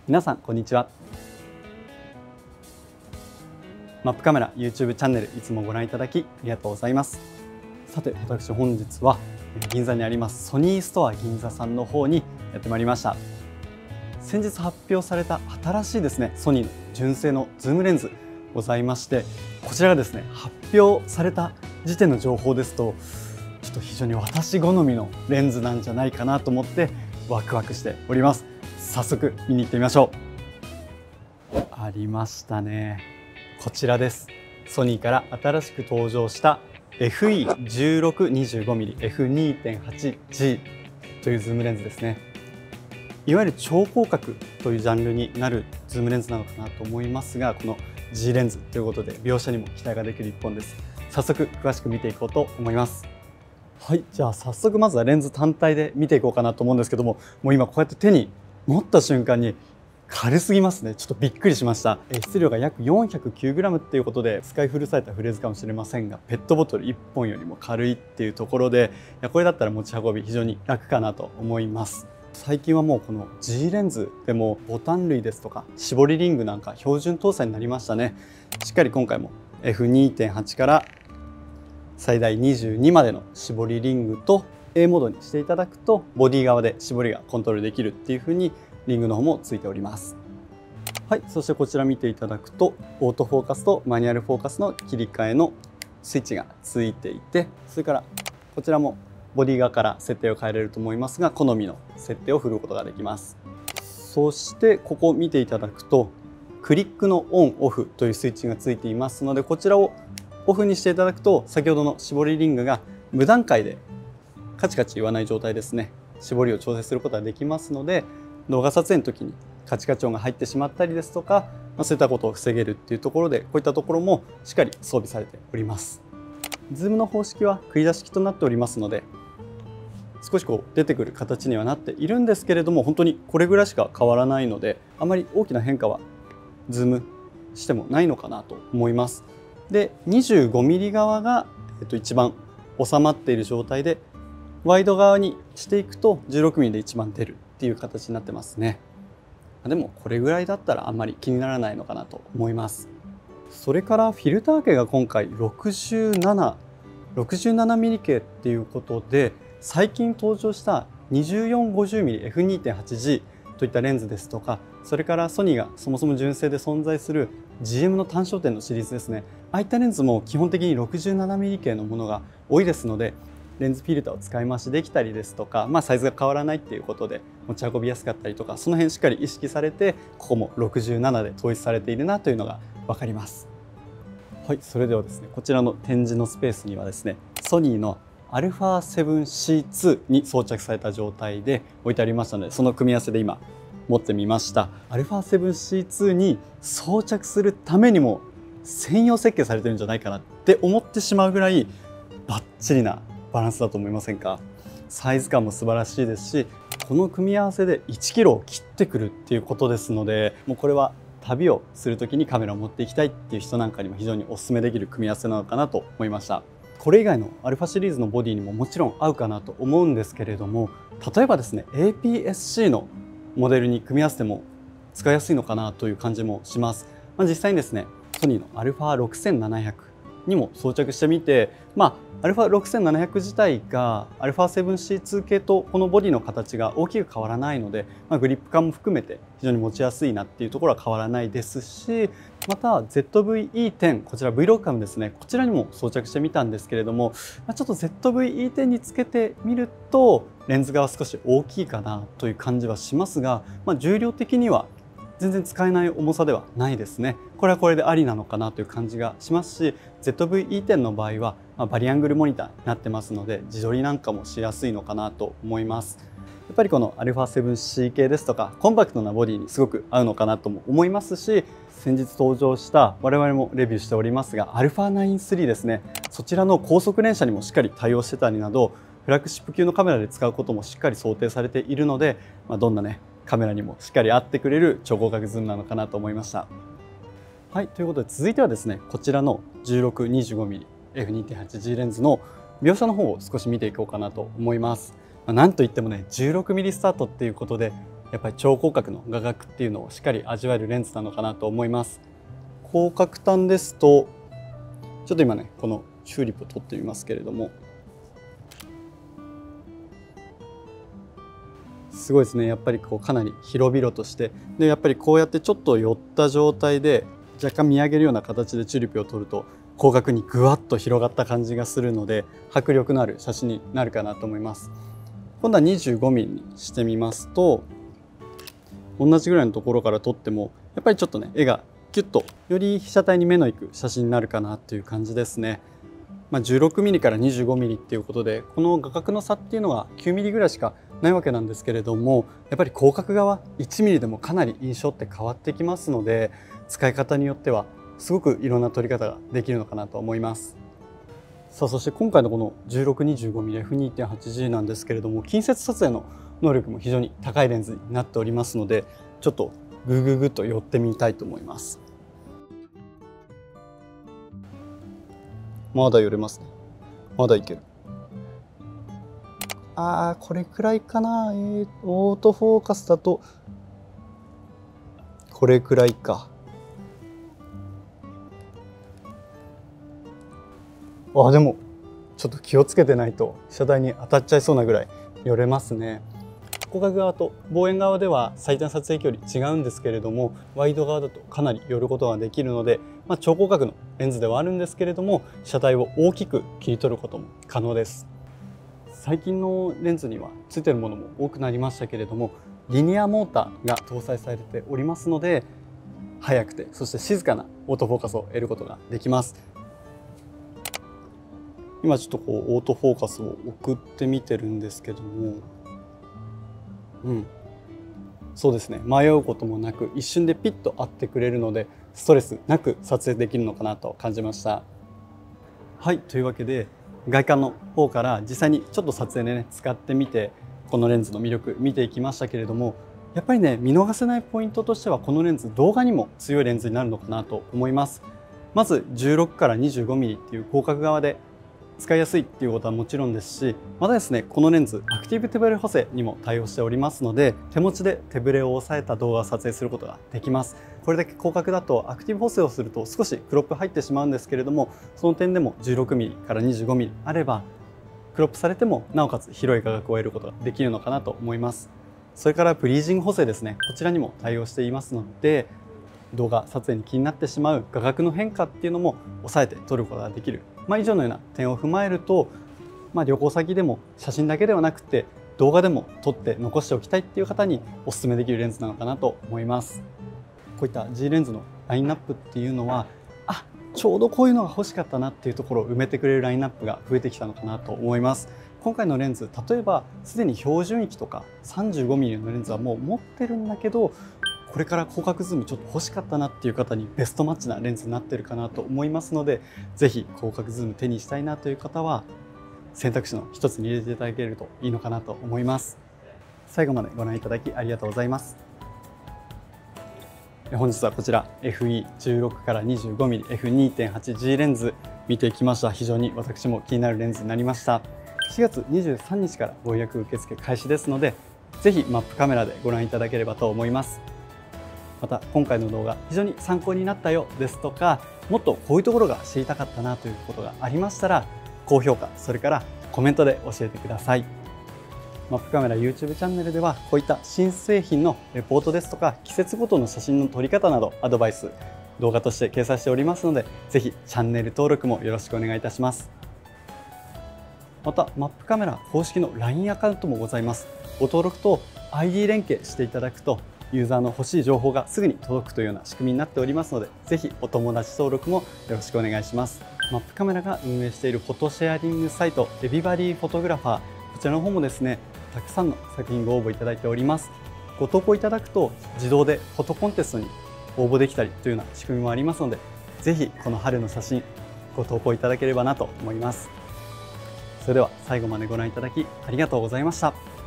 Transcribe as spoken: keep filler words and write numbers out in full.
皆さんこんにちは。マップカメラ YouTube チャンネルいつもご覧いただきありがとうございます。さて私本日は銀座にありますソニーストア銀座さんの方にやってまいりました。先日発表された新しいですねソニーの純正のズームレンズございまして、こちらがですね発表された時点の情報ですとちょっと非常に私好みのレンズなんじゃないかなと思ってワクワクしております。早速見に行ってみましょう。ありましたね。こちらです。ソニーから新しく登場した エフイーじゅうろくにじゅうごミリエフにてんはちジー というズームレンズですね。いわゆる超広角というジャンルになるズームレンズなのかなと思いますが、この G レンズということで描写にも期待ができる一本です。早速詳しく見ていこうと思います。はい、じゃあ早速まずはレンズ単体で見ていこうかなと思うんですけども、もう今こうやって手に持った瞬間に軽すぎますね。ちょっとびっくりしました。質量が約 よんひゃくきゅうグラム っていうことで使い古されたフレーズかもしれませんが、ペットボトルいっぽんよりも軽いっていうところで、いやこれだったら持ち運び非常に楽かなと思います。最近はもうこの G レンズでもボタン類ですとか絞りリングなんか標準搭載になりましたね。しっかり今回も エフにてんはち から最大にじゅうにまでの絞りリングと A モードにしていただくとボディ側で絞りがコントロールできるっていう風にリングの方もついております。はい、そしてこちら見ていただくとオートフォーカスとマニュアルフォーカスの切り替えのスイッチがついていて、それからこちらもボディ側から設定を変えれると思いますが、好みの設定を振ることができます。そしてここ見ていただくとクリックのオンオフというスイッチがついていますので、こちらをオフにしていただくと先ほどの絞りリングが無段階でカチカチ言わない状態ですね、絞りを調整することができますので、動画撮影の時にカチカチ音が入ってしまったりですとか、まあ、そういったことを防げるっていうところで、こういったところもしっかり装備されております。ズームの方式は繰り出し式となっておりますので、少しこう出てくる形にはなっているんですけれども、本当にこれぐらいしか変わらないので、あまり大きな変化はズームしてもないのかなと思います。で にじゅうごミリ 側が、えっと、一番収まっている状態で、ワイド側にしていくと じゅうろくミリ で一番出るっていう形になってますね。でもこれぐらいだったらあんまり気にならないのかなと思います。それからフィルター径が今回ろくじゅうなな、ろくじゅうななミリ 径っていうことで、最近登場した にじゅうよんごじゅうミリエフにてんはちジー といったレンズですとか、それからソニーがそもそも純正で存在する ジーエム の単焦点のシリーズですね。ああいったレンズも基本的に ろくじゅうななミリ 径のものが多いですので、レンズフィルターを使い回しできたりですとか、まあ、サイズが変わらないっていうことで持ち運びやすかったりとか、その辺しっかり意識されて、ここもろくじゅうななで統一されているなというのが分かります。はい、それではですね、こちらの展示のスペースにはですね、ソニーの アルファセブンシーツー に装着された状態で置いてありましたので、その組み合わせで今持ってみました。 アルファセブンシーツー に装着するためにも専用設計されてるんじゃないかなって思ってしまうぐらいバッチリなバランスだと思いませんか。サイズ感も素晴らしいですし、この組み合わせでいちキロを切ってくるっていうことですので、もうこれは旅をする時にカメラを持っていきたいっていう人なんかにも非常にお勧めできる組み合わせなのかなと思いました。これ以外のアルファシリーズのボディにももちろん合うかなと思うんですけれども、例えばですね エーピーエスシー のモデルに組み合わせても使いやすいのかなという感じもします。まあ、実際にですねソニーの アルファろくせんななひゃく にも装着してみて、まあ アルファろくせんななひゃく 自体が アルファセブンシーツー 系とこのボディの形が大きく変わらないので、まあ、グリップ感も含めて非常に持ちやすいなっていうところは変わらないですし、また ゼットブイイーテン、こちら ブイロック カムですね、こちらにも装着してみたんですけれども、まあ、ちょっと ゼットブイイーテン につけてみるとレンズ側少し大きいかなという感じはしますが、まあ、重量的には全然使えない重さではないですね。これはこれでありなのかなという感じがしますし、 ゼットブイイーテン の場合は、まあ、バリアングルモニターになってますので自撮りなんかもしやすいのかなと思います。やっぱりこの アルファセブンシー 系ですとかコンパクトなボディにすごく合うのかなとも思いますし、先日登場した我々もレビューしておりますが アルファナインスリー ですね、そちらの高速連写にもしっかり対応してたりなど、フラッグシップ級のカメラで使うこともしっかり想定されているので、まあ、どんなねカメラにもしっかり合ってくれる超広角ズームなのかなと思いました。はい、ということで続いてはですね、こちらの じゅうろくにじゅうごミリエフにてんはちジー レンズの描写の方を少し見ていこうかなと思います。まあ、なんといってもね じゅうろくミリ スタートっていうことでやっぱり超広角の画角っていうのをしっかり味わえるレンズなのかなと思います。広角端ですとちょっと今ねこのチューリップを撮ってみますけれども、すごいですね。やっぱりこうかなり広々として、でやっぱりこうやってちょっと寄った状態で若干見上げるような形でチューリップを撮ると広角にぐわっと広がった感じがするので迫力のある写真になるかなと思います。今度は にじゅうごミリ にしてみますと、同じぐらいのところから撮ってもやっぱりちょっとね絵がキュッとより被写体に目のいく写真になるかなっていう感じですね。まあ、じゅうろくミリ から にじゅうごミリ っていうことでこの画角の差っていうのがきゅうミリぐらいしかないわけなんですけれども、やっぱり広角側いちミリでもかなり印象って変わってきますので、使い方によってはすごくいろんな撮り方ができるのかなと思います。さあそして今回のこの じゅうろくにじゅうごミリエフにてんはちジー なんですけれども、近接撮影の能力も非常に高いレンズになっておりますので、ちょっとグググッと寄ってみたいと思います。まだ寄れますね。まだいける。あーこれくらいかな。えー、オートフォーカスだとこれくらいか。あでもちょっと気をつけてないと被写体に当たっちゃいそうなぐらい寄れますね。広角側と望遠側では最短撮影距離違うんですけれども、ワイド側だとかなり寄ることができるので、まあ、超広角のレンズではあるんですけれども被写体を大きく切り取ることも可能です。最近のレンズにはついてるものも多くなりましたけれども、リニアモーターが搭載されておりますので、速くてそして静かなオートフォーカスを得ることができます。今ちょっとこうオートフォーカスを送ってみてるんですけども、うん、そうですね、迷うこともなく一瞬でピッと合ってくれるのでストレスなく撮影できるのかなと感じました。はい、というわけで外観の方から実際にちょっと撮影でね使ってみてこのレンズの魅力見ていきましたけれども、やっぱりね見逃せないポイントとしてはこのレンズ動画にも強いレンズになるのかなと思います。まずじゅうろくから にじゅうごミリ っていう広角側で使いやすいっていうことはもちろんですし、またですねこのレンズアクティブ手ブレ補正にも対応しておりますので、手持ちで手ブレを抑えた動画を撮影することができます。これだけ広角だとアクティブ補正をすると少しクロップ入ってしまうんですけれども、その点でも じゅうろくミリ から にじゅうごミリ あればクロップされてもなおかつ広い画角を得ることができるのかなと思います。それからブリージング補正ですね、こちらにも対応していますので、動画撮影に気になってしまう画角の変化っていうのも抑えて撮ることができる、まあ、以上のような点を踏まえると、まあ、旅行先でも写真だけではなくて動画でも撮って残しておきたいっていう方におすすめできるレンズなのかなと思います。こういった G レンズのラインナップっていうのは、あちょうどこういうのが欲しかったなっていうところを埋めてくれるラインナップが増えてきたのかなと思います。今回のレンズ、例えばすでに標準域とか さんじゅうごミリ のレンズはもう持ってるんだけど、これから広角ズームちょっと欲しかったなっていう方にベストマッチなレンズになってるかなと思いますので、ぜひ広角ズーム手にしたいなという方は選択肢の一つに入れていただけるといいのかなと思います。最後までご覧いただきありがとうございます。本日はこちら エフイーじゅうろく から にじゅうごミリエフにてんはちジー レンズ見てきました。非常に私も気になるレンズになりました。しがつにじゅうさんにちからご予約受付開始ですので、ぜひマップカメラでご覧いただければと思います。また今回の動画非常に参考になったよですとか、もっとこういうところが知りたかったなということがありましたら、高評価それからコメントで教えてください。マップカメラ YouTube チャンネルではこういった新製品のレポートですとか季節ごとの写真の撮り方などアドバイス動画として掲載しておりますので、ぜひチャンネル登録もよろしくお願いいたします。またマップカメラ公式の ライン アカウントもございます。ご登録と アイディー 連携していただくとユーザーの欲しい情報がすぐに届くというような仕組みになっておりますので、ぜひお友達登録もよろしくお願いします。マップカメラが運営しているフォトシェアリングサイトエビバディフォトグラファー、こちらの方もですねたくさんの作品ご応募いただいております。ご投稿いただくと自動でフォトコンテストに応募できたりというような仕組みもありますので、ぜひこの春の写真ご投稿いただければなと思います。それでは最後までご覧いただきありがとうございました。